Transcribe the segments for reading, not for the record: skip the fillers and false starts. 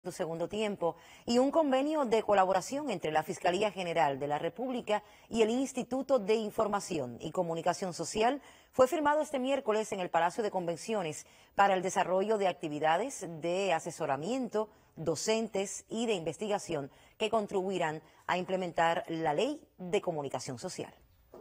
Su segundo tiempo y un convenio de colaboración entre la Fiscalía General de la República y el Instituto de Información y Comunicación Social fue firmado este miércoles en el Palacio de Convenciones para el desarrollo de actividades de asesoramiento, docentes y de investigación que contribuirán a implementar la Ley de Comunicación Social.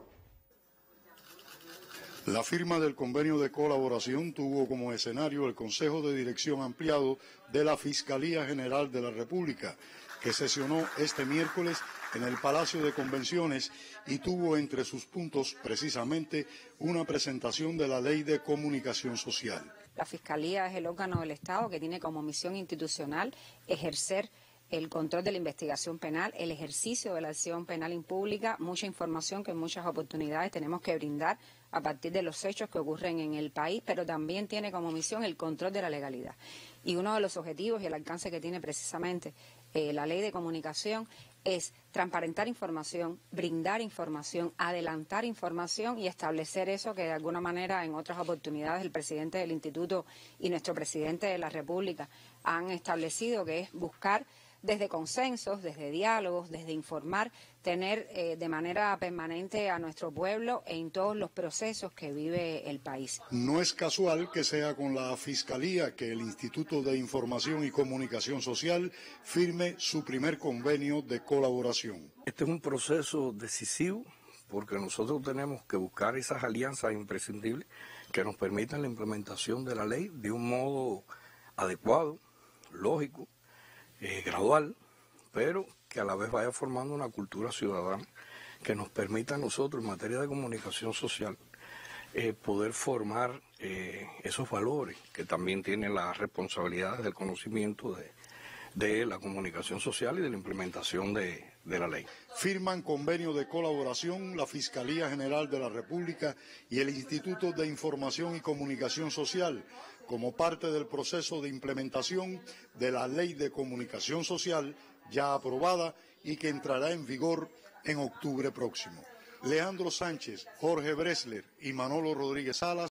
La firma del convenio de colaboración tuvo como escenario el Consejo de Dirección Ampliado de la Fiscalía General de la República, que sesionó este miércoles en el Palacio de Convenciones y tuvo entre sus puntos precisamente una presentación de la Ley de Comunicación Social. La Fiscalía es el órgano del Estado que tiene como misión institucional ejercer el control de la investigación penal, el ejercicio de la acción penal impública, mucha información que en muchas oportunidades tenemos que brindar a partir de los hechos que ocurren en el país, pero también tiene como misión el control de la legalidad. Y uno de los objetivos y el alcance que tiene precisamente la Ley de Comunicación es transparentar información, brindar información, adelantar información y establecer eso que de alguna manera en otras oportunidades el presidente del Instituto y nuestro presidente de la República han establecido, que es buscar desde consensos, desde diálogos, desde informar, tener de manera permanente a nuestro pueblo en todos los procesos que vive el país. No es casual que sea con la Fiscalía que el Instituto de Información y Comunicación Social firme su primer convenio de colaboración. Este es un proceso decisivo porque nosotros tenemos que buscar esas alianzas imprescindibles que nos permitan la implementación de la ley de un modo adecuado, lógico, gradual, pero que a la vez vaya formando una cultura ciudadana que nos permita a nosotros en materia de comunicación social poder formar esos valores que también tienen las responsabilidades del conocimiento de la comunicación social y de la implementación de la ley. Firman convenio de colaboración la Fiscalía General de la República y el Instituto de Información y Comunicación Social como parte del proceso de implementación de la Ley de Comunicación Social ya aprobada y que entrará en vigor en octubre próximo. Leandro Sánchez, Jorge Bresler y Manolo Rodríguez Salas.